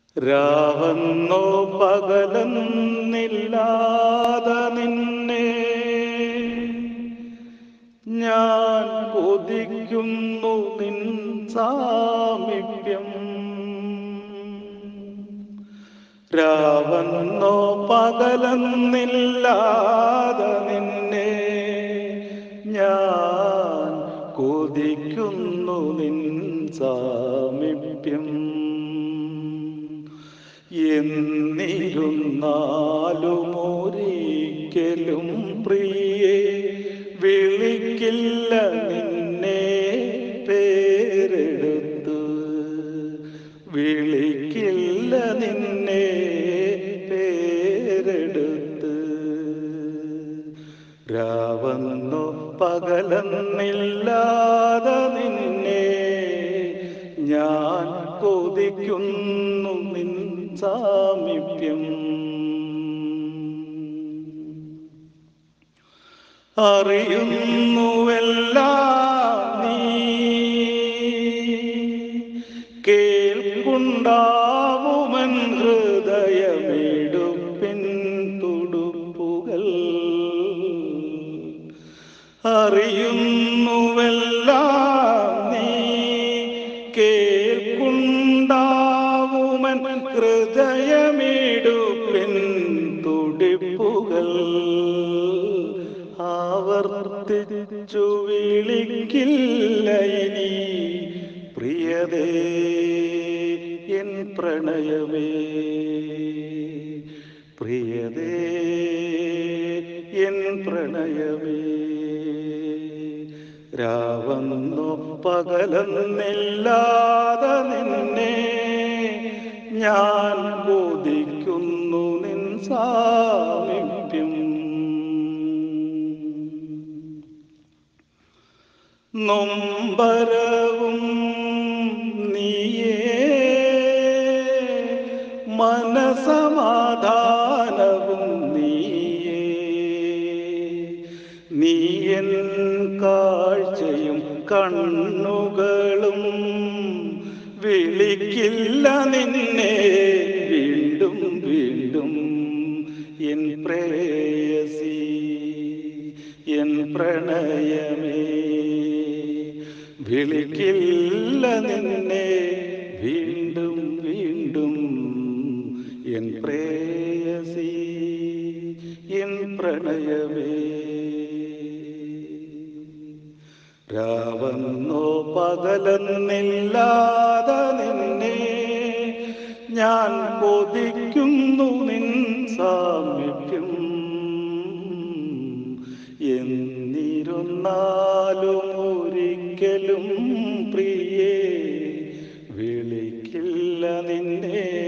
രാവെന്നോ പകലെന്നില്ലാതെ നിന്നെ ഞാൻ കൊതിക്കുന്നു നിൻ സാമീപ്യം. രാവെന്നോ പകലെന്നില്ലാതെ നിന്നെ ഞാൻ കൊതിക്കുന്നു നിൻ സാമീപ്യം. എന്നിരുന്നാലും ഒരിക്കലും പ്രിയേ വിളിക്കില്ല നിന്നെ പേരെടുത്ത്, വിളിക്കില്ല നിന്നെ പേരെടുത്ത്. രാവെന്നോ പകലെന്നില്ലാതെ നിന്നെ ഞാൻ കൊതിക്കുന്നു നിൻ സാമീപ്യം. അറിയുന്നുവെല്ലാം നീ, കേൾക്കുണ്ടാവുമൻ ഹൃദയമിടുപ്പിൻ തുടുപ്പുകൾ. അറിയുന്നുവെല്ലാം നീ, കേൾക്കുണ്ടാവുമൻ ഹൃദയമിടുപ്പിൻ തുടിപ്പുകൾ. ആവർത്തിച്ചു വിളിക്കില്ല ഇനി പ്രിയതേ എൻ പ്രണയമേ, പ്രിയതേ എൻ പ്രണയമേ. രാവെന്നോ പകലെന്നില്ലാതെ നിന്നെ ഞാൻ കൊതിക്കുന്നു നിൻ സാമീപ്യം. നൊമ്പരവും നീയേ, മനസമാധാനവും നീയേ. നീയൻ കാഴ്ചയും കണ്ണുകളും വിളിക്കില്ല നിന്നെ വീണ്ടും വീണ്ടും എൻ പ്രേയസി എൻ പ്രണയമേ. വിളിക്കില്ല നിന്നെ വീണ്ടും വീണ്ടും എൻ പ്രേയസി എൻ പ്രണയമേ. രാവെന്നോ പകലെന്നില്ലാതെ നിന്നെ ഞാൻ കൊതിക്കുന്നു നിൻ സാമീപ്യം. എന്നിരുന്നാലും ഒരിക്കലും പ്രിയേ വിളിക്കില്ല നിന്നെ